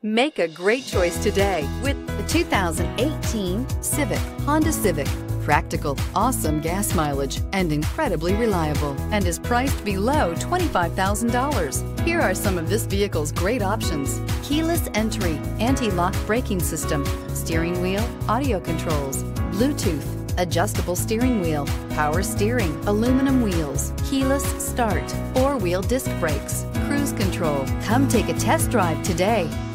Make a great choice today with the 2018 Civic, Honda Civic. Practical, awesome gas mileage, and incredibly reliable, and is priced below $25,000. Here are some of this vehicle's great options: keyless entry, anti-lock braking system, steering wheel audio controls, Bluetooth, adjustable steering wheel, power steering, aluminum wheels, keyless start, four-wheel disc brakes, cruise control. Come take a test drive today.